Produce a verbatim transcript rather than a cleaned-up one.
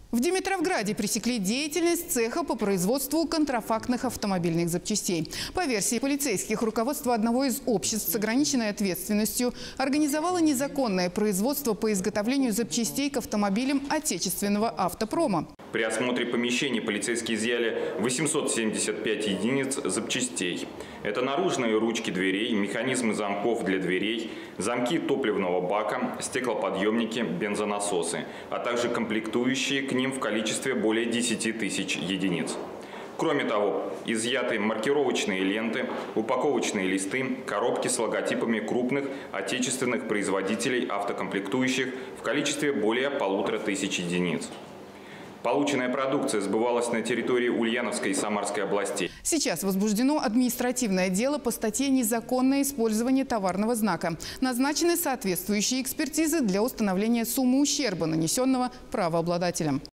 В Димитровграде пресекли деятельность цеха по производству контрафактных автомобильных запчастей. По версии полицейских, руководство одного из обществ с ограниченной ответственностью организовало незаконное производство по изготовлению запчастей к автомобилям отечественного автопрома. При осмотре помещений полицейские изъяли восемьсот семьдесят пять единиц запчастей. Это наружные ручки дверей, механизмы замков для дверей, замки топливного бака, стеклоподъемники, бензонасосы, а также комплектующие к ним в количестве более десяти тысяч единиц. Кроме того, изъяты маркировочные ленты, упаковочные листы, коробки с логотипами крупных отечественных производителей автокомплектующих в количестве более полутора тысяч единиц. Полученная продукция сбывалась на территории Ульяновской и Самарской областей. Сейчас возбуждено административное дело по статье «Незаконное использование товарного знака». Назначены соответствующие экспертизы для установления суммы ущерба, нанесенного правообладателям.